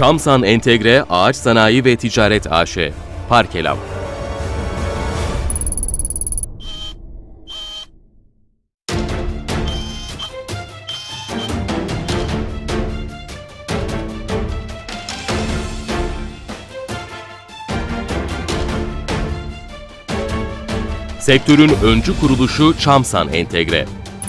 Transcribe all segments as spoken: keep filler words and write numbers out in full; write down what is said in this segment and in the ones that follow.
Çamsan Entegre Ağaç Sanayi ve Ticaret A Ş, Parkelam. Sektörün öncü kuruluşu Çamsan Entegre.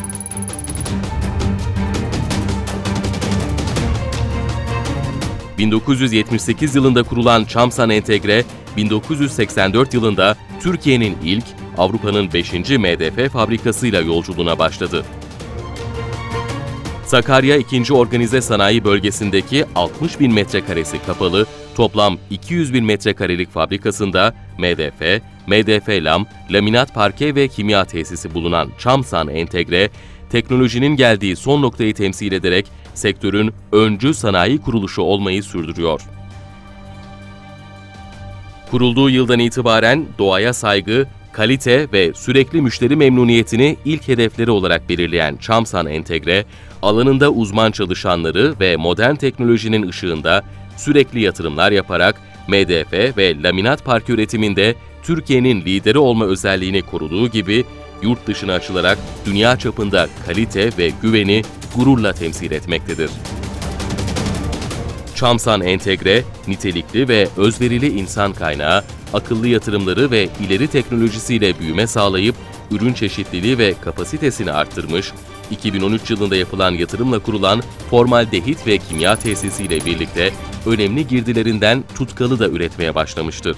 bin dokuz yüz yetmiş sekiz yılında kurulan Çamsan Entegre, bin dokuz yüz seksen dört yılında Türkiye'nin ilk, Avrupa'nın beşinci M D F fabrikasıyla yolculuğuna başladı. Sakarya ikinci Organize Sanayi Bölgesi'ndeki altmış bin metrekaresi kapalı, toplam iki yüz bin metrekarelik fabrikasında M D F, M D F lam, laminat parke ve kimya tesisi bulunan Çamsan Entegre, teknolojinin geldiği son noktayı temsil ederek sektörün öncü sanayi kuruluşu olmayı sürdürüyor. Kurulduğu yıldan itibaren doğaya saygı, kalite ve sürekli müşteri memnuniyetini ilk hedefleri olarak belirleyen Çamsan Entegre, alanında uzman çalışanları ve modern teknolojinin ışığında sürekli yatırımlar yaparak M D F ve laminat parke üretiminde Türkiye'nin lideri olma özelliğini koruduğu gibi, yurt dışına açılarak dünya çapında kalite ve güveni gururla temsil etmektedir. Çamsan Entegre, nitelikli ve özverili insan kaynağı, akıllı yatırımları ve ileri teknolojisiyle büyüme sağlayıp ürün çeşitliliği ve kapasitesini arttırmış, iki bin on üç yılında yapılan yatırımla kurulan formaldehit ve kimya tesisiyle birlikte önemli girdilerinden tutkalı da üretmeye başlamıştır.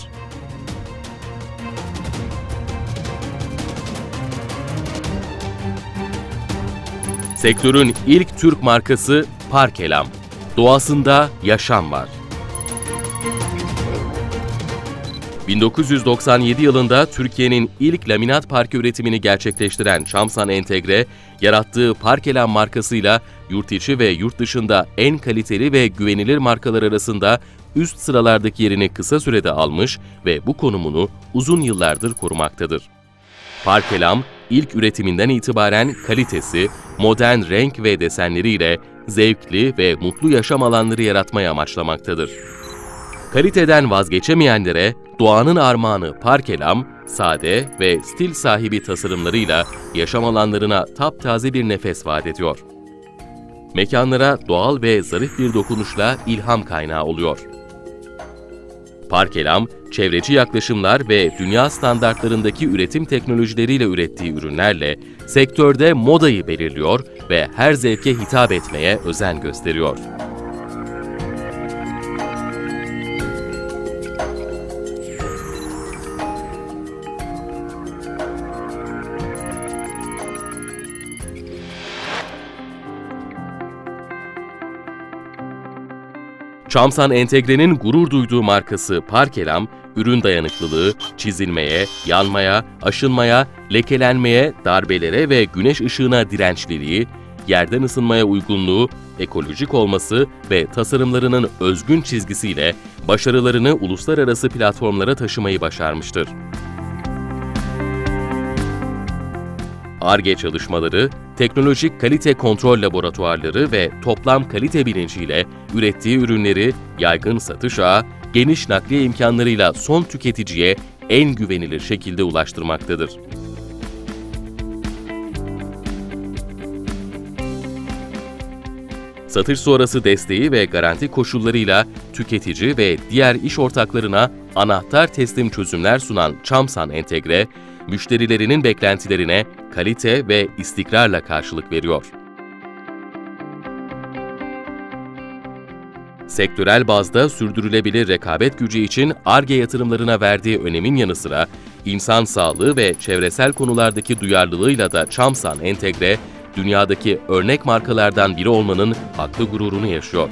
Sektörün ilk Türk markası Parkelam. Doğasında yaşam var. bin dokuz yüz doksan yedi yılında Türkiye'nin ilk laminat parke üretimini gerçekleştiren Çamsan Entegre, yarattığı Parkelam markasıyla yurt içi ve yurt dışında en kaliteli ve güvenilir markalar arasında üst sıralardaki yerini kısa sürede almış ve bu konumunu uzun yıllardır korumaktadır. Parkelam, ilk üretiminden itibaren kalitesi, modern renk ve desenleriyle zevkli ve mutlu yaşam alanları yaratmayı amaçlamaktadır. Kaliteden vazgeçemeyenlere doğanın armağanı Parkelam, sade ve stil sahibi tasarımlarıyla yaşam alanlarına taptaze bir nefes vaat ediyor. Mekanlara doğal ve zarif bir dokunuşla ilham kaynağı oluyor. Parkelam, çevreci yaklaşımlar ve dünya standartlarındaki üretim teknolojileriyle ürettiği ürünlerle sektörde modayı belirliyor ve her zevke hitap etmeye özen gösteriyor. Çamsan Entegre'nin gurur duyduğu markası Parkelam, ürün dayanıklılığı, çizilmeye, yanmaya, aşınmaya, lekelenmeye, darbelere ve güneş ışığına dirençliliği, yerden ısınmaya uygunluğu, ekolojik olması ve tasarımlarının özgün çizgisiyle başarılarını uluslararası platformlara taşımayı başarmıştır. Ar-Ge çalışmaları, teknolojik kalite kontrol laboratuvarları ve toplam kalite bilinciyle ürettiği ürünleri yaygın satış ağı, geniş nakliye imkanlarıyla son tüketiciye en güvenilir şekilde ulaştırmaktadır. Satış sonrası desteği ve garanti koşullarıyla tüketici ve diğer iş ortaklarına anahtar teslim çözümler sunan Çamsan Entegre, müşterilerinin beklentilerine kalite ve istikrarla karşılık veriyor. Sektörel bazda sürdürülebilir rekabet gücü için Ar-Ge yatırımlarına verdiği önemin yanı sıra, insan sağlığı ve çevresel konulardaki duyarlılığıyla da Çamsan Entegre, dünyadaki örnek markalardan biri olmanın haklı gururunu yaşıyor.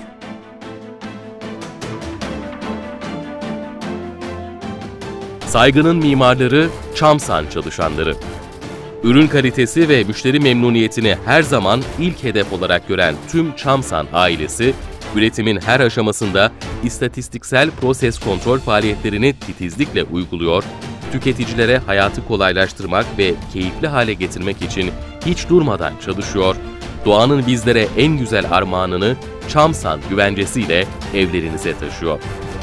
Saygının mimarları, Çamsan çalışanları. Ürün kalitesi ve müşteri memnuniyetini her zaman ilk hedef olarak gören tüm Çamsan ailesi, üretimin her aşamasında istatistiksel proses kontrol faaliyetlerini titizlikle uyguluyor, tüketicilere hayatı kolaylaştırmak ve keyifli hale getirmek için hiç durmadan çalışıyor, doğanın bizlere en güzel armağanını Çamsan güvencesiyle evlerinize taşıyor.